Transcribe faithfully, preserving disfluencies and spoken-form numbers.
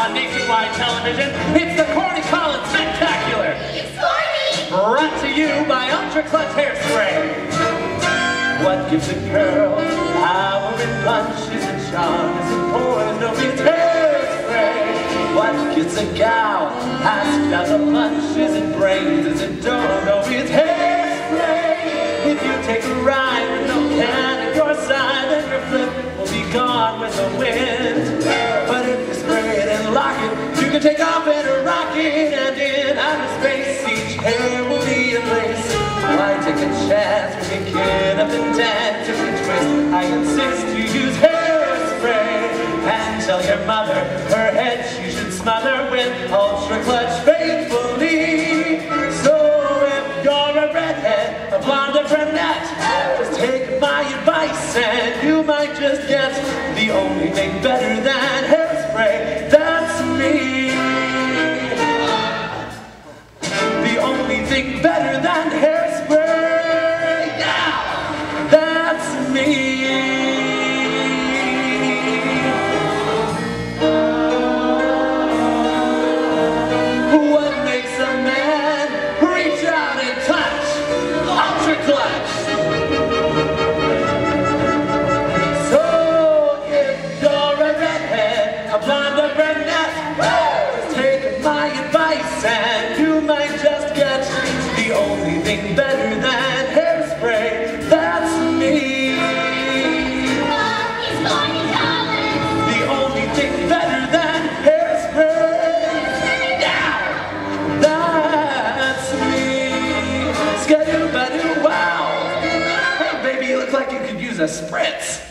on nationwide television. It's the Corny Spectacular. It's Corny! Brought to you by Ultra Clutch Hairspray. What gives a girl power and punches and charm? Is it poison? No, it's hairspray. What gives a gal asked out of lunches and brains? Is it dough? No, it's hairspray. If you take a ride with no can at your side, then your flip will be gone with the wind. But if you spray it and lock it, you can take off in a rocket, and in outer space each hair will be in place. Why take a chance with a kid up and dance? If you twist, I insist you use hairspray. And tell your mother her head she should smother with Ultra Clutch faithfully. So if you're a redhead, a blonde, a brunette, just take my advice and you might just get the only thing better than hairspray. That's me. The only thing better than hairspray. Yeah, that's me. What makes a man reach out and touch? Ultra Clutch. So if you're a redhead, a blonde, a brunette, just take my advice and you might just get the only thing better than hairspray. That's me. Mom, he's Corny Collins! The only thing better than hairspray. Yeah, that's me. Skadoo-badoo, wow. Hey baby, you look like you could use a spritz.